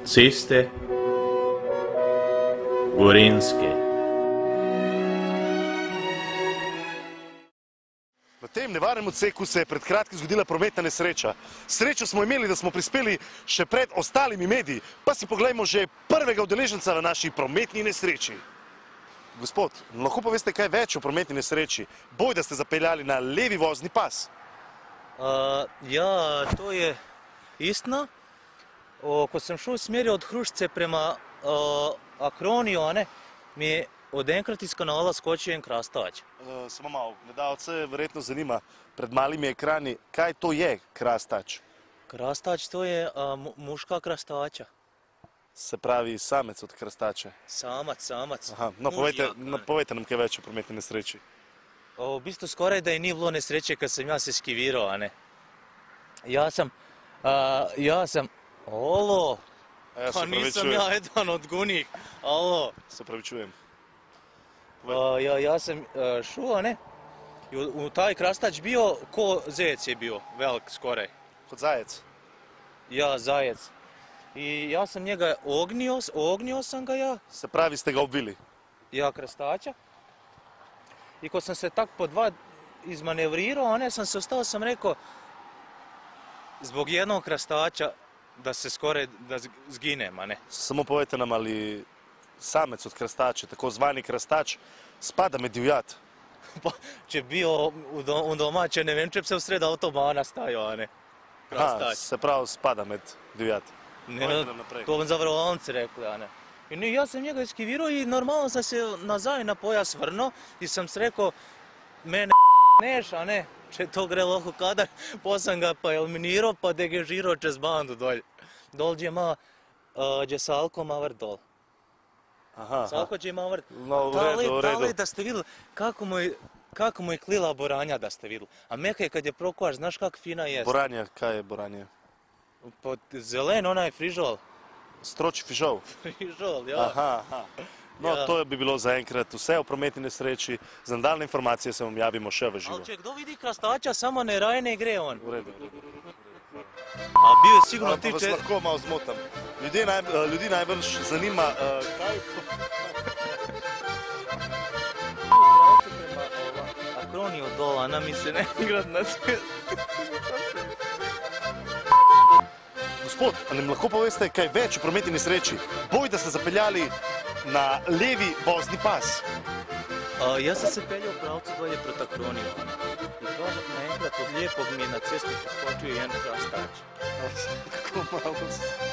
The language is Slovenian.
Ceste Gorenjske. Na tem nevarnem odseku se je pred kratkim zgodila prometna nesreča. Srečo smo imeli, da smo prispeli še pred ostalimi mediji, pa si poglejmo že prvega udeleženca v naši prometni nesreči. Gospod, lahko poveste kaj več o prometni nesreči? Bojda ste zapeljali na levi vozni pas. Ja, to je istina. Ko sem šel v smeri od Hrušce prema Akronijo, mi je odenkrat iz kanala skočil en krastavč. Samo malo, gledalce verjetno zanima pred malimi ekrani, kaj to je krastač? Krastač to je muška krastača. Se pravi samec od krastače. Samac. Aha, no povejte nam kaj več o prometni nesreči. V bistvu skoraj da je ni bilo nesreče, kad sem jaz eskiviral, Ja sam, alo, pa nisam ja jedan od gunih, alo. Se pravičujem. Ja sam šel, i u taj krastač bio, ko zec je bio, velik skoraj. Kot zajec? Ja, zajec. I ja sam njega ognio sam ga ja. Se pravi ste ga obvili? Ja, krastača. I ko sam se tak po dva izmanevrirao, sam se ostao, sam rekao, zbog jednog krastača da se skore, da zginem, Samo povejte nam, ali samec od krastače, tako zvani krastač, spada med divjad? Pa, če bio u domače, ne vem, če bi se v sred avtobana stajao, krastač. Se pravi, spada med divjad. To vam zavarovalnici rekli, I ja sam njega eskivirao i normalno sam se nazaj na pojas vrno i sam se rekao, mene neš, če to gre lahko kadar, pa sam ga pa eliminirao pa degežirao čez bandu dolj. Dol gdje ima, gdje Salko ima vrt dol. Salko gdje ima vrt. No, u redu. Da li da ste vidjeli kako mu je klila boranja da ste vidjeli. A meka je kad je prokovaš, znaš kak fina jest. Boranja, kaj je boranja? Zelen, onaj frižol. Stroči fižol? Frižol, ja. Aha. No, to bi bilo zaenkrat vse o prometni nesreči. Za nadaljne informacije se vam javimo še v živo. Ali če kdo vidi krastača, samo ne raje ne gre on. U redu. A bio je sigurno ti Pa vas lahko malo zmotam. Ljudi najbrž zanima, kaj to... Akronijo dol, mi se ne igrati na cest. Gospod, a nam lahko poveste kaj več o prometni nesreči? Bojda ste zapeljali na levi vozni pas. Jaz sem se peljal v pravcu dolje proti Akronijo. I to naenkrat od lijepog mi je na cesti poskočio jedan krastač. Kako malo...